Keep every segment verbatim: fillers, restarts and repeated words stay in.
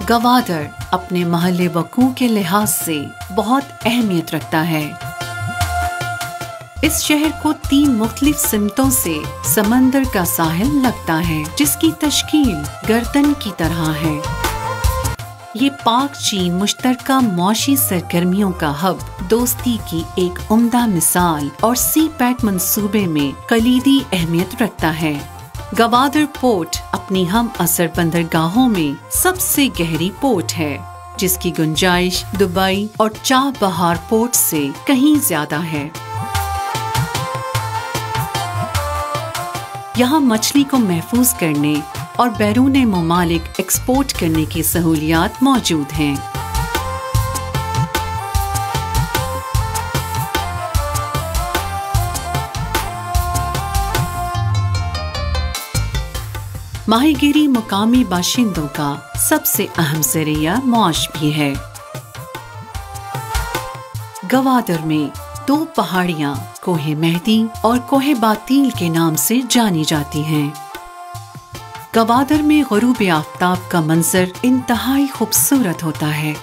गवादर अपने महल्ले वकूं के लिहाज से बहुत अहमियत रखता है। इस शहर को तीन मुख्तलिफ सिमतों से समंदर का साहिल लगता है, जिसकी तश्कील गर्दन की तरह है। ये पाक चीन मुश्तरका मौशी सरगर्मियों का हब, दोस्ती की एक उम्दा मिसाल और सी पैक मंसूबे में कलीदी अहमियत रखता है। गवादर पोर्ट अपनी हम असर बंदरगाहों में सबसे गहरी पोर्ट है, जिसकी गुंजाइश दुबई और चाबहार पोर्ट से कहीं ज्यादा है। यहाँ मछली को महफूज करने और बैरूने ममालिक एक्सपोर्ट करने की सहूलियात मौजूद हैं। माहीगीरी मुकामी बाशिंदों का सबसे अहम ज़रिया मौश भी है। गवादर में दो पहाड़ियाँ कोहे मेहदी और कोहे बातील के नाम से जानी जाती हैं। गवादर में गुरूब आफ्ताब का मंजर इंतहाई खूबसूरत होता है।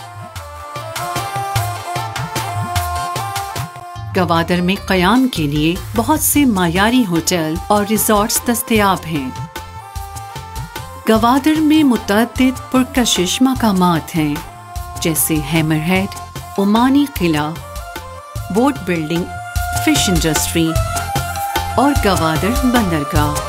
गवादर में क़याम के लिए बहुत से मायारी होटल और रिजॉर्ट्स दस्तयाब हैं। गवादर में मुतअद्दिद पुरकशिश मकामात हैं, जैसे हैमरहेड, ओमानी किला, बोट बिल्डिंग, फिश इंडस्ट्री और गवादर बंदरगाह।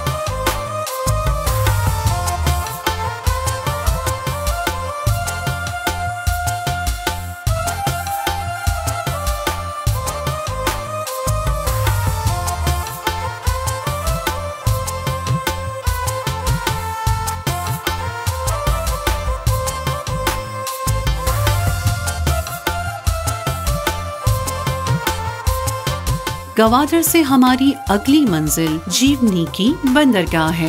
गवादर से हमारी अगली मंजिल जीवनी की बंदरगाह है।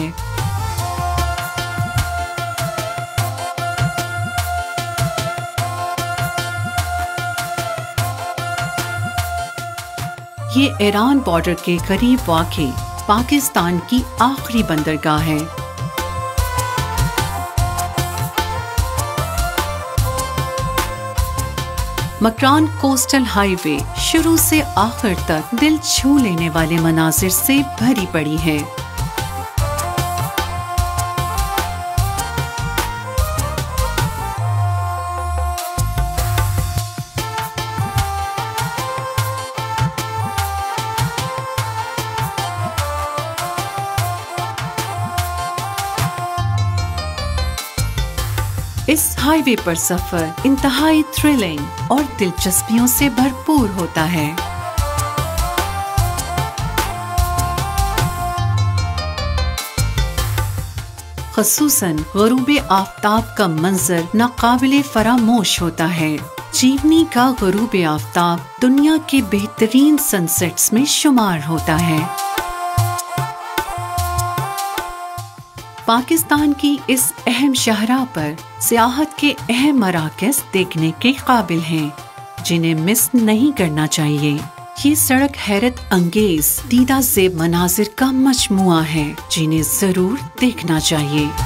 ये ईरान बॉर्डर के करीब वाक़ई पाकिस्तान की आखिरी बंदरगाह है। मकरान कोस्टल हाईवे शुरू से आखिर तक दिल छू लेने वाले मनाजिर से भरी पड़ी है। इस हाईवे पर सफर इंतहाई थ्रिलिंग और दिलचस्पियों से भरपूर होता है। ख़ुसूसन ग़ुरूब आफ़ताब का मंजर नाक़ाबिले फ़रामोश होता है। जीवनी का ग़ुरूब आफ़ताब दुनिया के बेहतरीन सनसेट्स में शुमार होता है। पाकिस्तान की इस अहम शाहराह पर सियाहत के अहम मराकज़ देखने के काबिल हैं, जिन्हें मिस नहीं करना चाहिए। ये सड़क हैरत अंगेज दीदा ज़ेब मनाजिर का मजमुआ है, जिन्हें जरूर देखना चाहिए।